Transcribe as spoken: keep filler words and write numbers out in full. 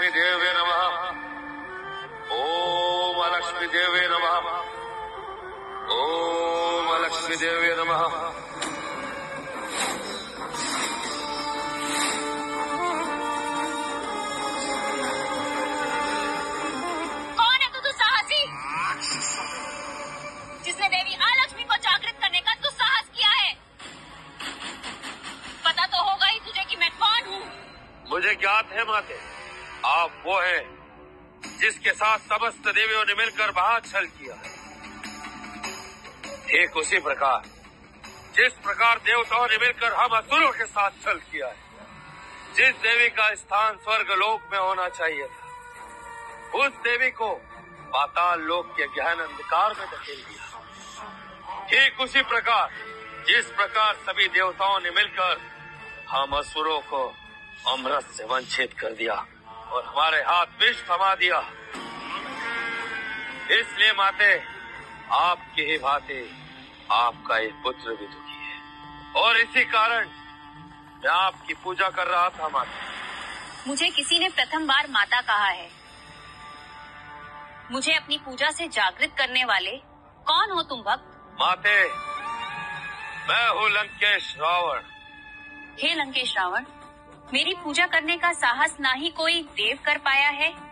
लक्ष्मी देवे नमः। ओम लक्ष्मी देवे नमः। ओम लक्ष्मी देवे नमः। कौन है तू तू साहसी, जिसने देवी अलक्ष्मी को जागृत करने का तू साहस किया है? पता तो होगा ही तुझे कि मैं कौन हूँ। मुझे ज्ञात है माते, आप वो हैं जिसके साथ समस्त देवियों ने मिलकर वहां छल किया है। ठीक उसी प्रकार जिस प्रकार देवताओं ने मिलकर हम असुरों के साथ छल किया है। जिस देवी का स्थान स्वर्ग लोक में होना चाहिए था, उस देवी को पाताल लोक के गहन अंधकार में धकेल दिया। ठीक उसी प्रकार जिस प्रकार सभी देवताओं ने मिलकर हम असुरों को अमृत से वंचित कर दिया और हमारे हाथ विष थमा दिया। इसलिए माते, आपकी ही भांति आपका एक पुत्र भी दुखी है और इसी कारण मैं आपकी पूजा कर रहा था माते। मुझे किसी ने प्रथम बार माता कहा है। मुझे अपनी पूजा से जागृत करने वाले कौन हो तुम भक्त? माते, मैं हूँ लंकेश रावण। हे लंकेश रावण, मेरी पूजा करने का साहस ना ही कोई देव कर पाया है